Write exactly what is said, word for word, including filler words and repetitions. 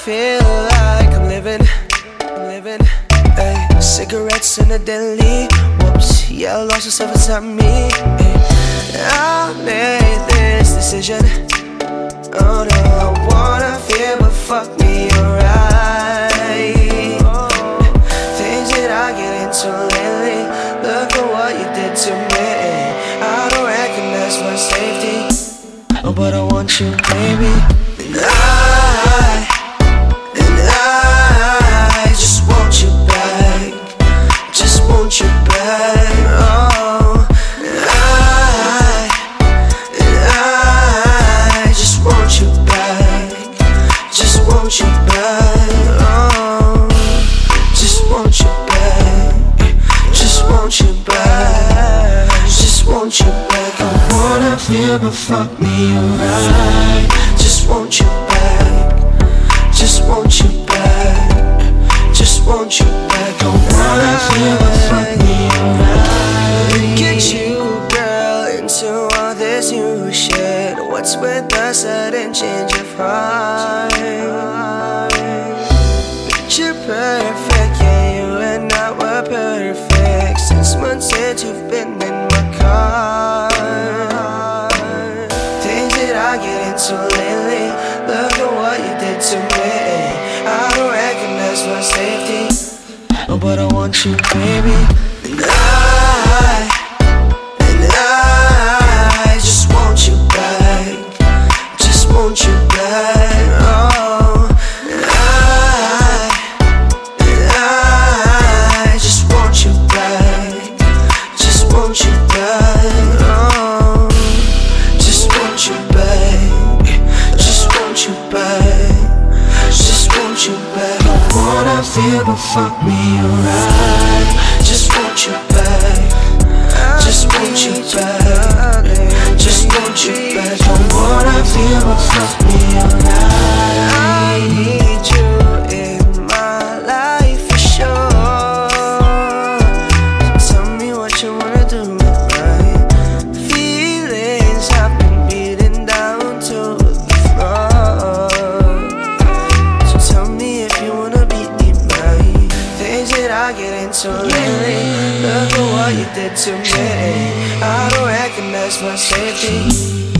feel like I'm living, I'm living. Ay, cigarettes in the deli. Whoops, yeah, I lost yourself inside me. Ay, I made this decision. Oh no, I wanna feel, but fuck me, alright. Things that I get into lately. Look at what you did to me. I don't recognize my safety. Oh, but I want you, baby. And I, and I just want you back. Just want you back. Oh, and I, and I just want you back. Just want you back. Oh, just want you back. Just want you back. Just want you back. I wanna feel, but fuck me, alright. Just want you back. Just want you back. Just want you back. I wanna feel, but fuck me, alright. Get you, girl, into all this new shit. What's with the sudden change of heart? Picture perfect, yeah, you and I were perfect. Six months since you've been in my car. Things that I get into lately. Look at what you did to me. I don't recognize my safety. Oh, but I want you, baby. And I, and I just want you back. Just want you back. Oh, and I, and I just want you back. Just want you back. Oh, just want you back. Just want you back. Just want you back. I wanna feel, but fuck me, alright. Just want you back. Just want you back. Just want you back. I wanna feel, but fuck me, alright. I need you in my life for sure. So tell me what you wanna do with my feelings. I've been beaten down to the floor. So tell me if you wanna beat me, my things that I get into lately. Look at what you did to me. I don't recognize my safety.